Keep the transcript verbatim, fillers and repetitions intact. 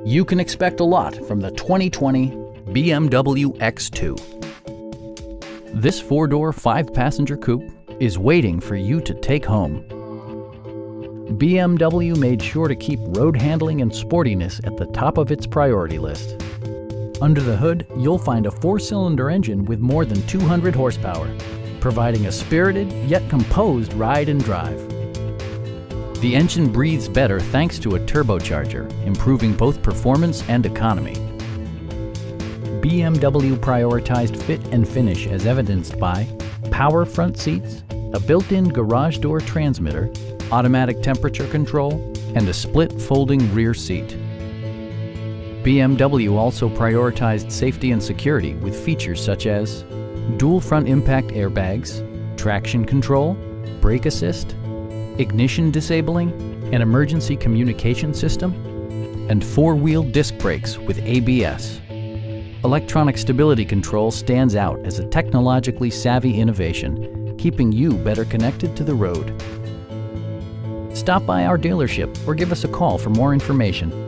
You can expect a lot from the twenty twenty B M W X two. This four-door, five-passenger coupe is waiting for you to take home. B M W made sure to keep road handling and sportiness at the top of its priority list. Under the hood, you'll find a four-cylinder engine with more than two hundred horsepower, providing a spirited yet composed ride and drive. The engine breathes better thanks to a turbocharger, improving both performance and economy. B M W prioritized fit and finish as evidenced by power front seats, a built-in garage door transmitter, automatic temperature control, and a split folding rear seat. B M W also prioritized safety and security with features such as dual front impact airbags, traction control, brake assist, ignition disabling, an emergency communication system, and four-wheel disc brakes with A B S. Electronic stability control stands out as a technologically savvy innovation, keeping you better connected to the road. Stop by our dealership or give us a call for more information.